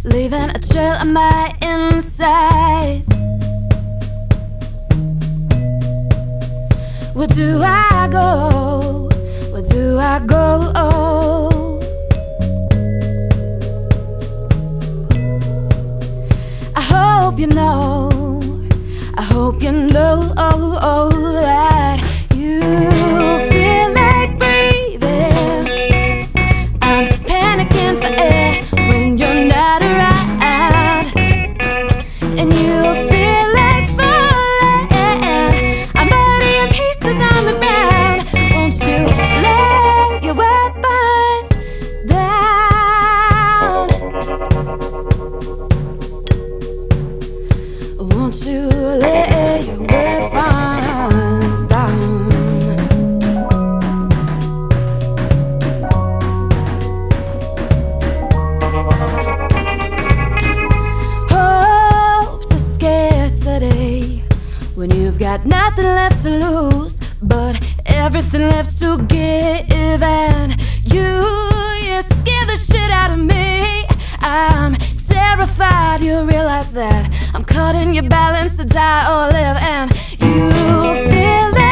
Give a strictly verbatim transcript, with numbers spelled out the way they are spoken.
leaving a trail on my insides. Where do I go? Where do I go? I hope you know, I hope you know that you feel like breathing. I'm panicking for air when you're not around, and you feel like falling. I'm burning in pieces on the ground. Won't you lay your weapons down? Won't you lay your weapons down? Hope's a scarcity when you've got nothing left to lose, but everything left to give. And you, you scare the shit out of me. I'm terrified, you realize that I'm caught in your balance to die or live, and you feel that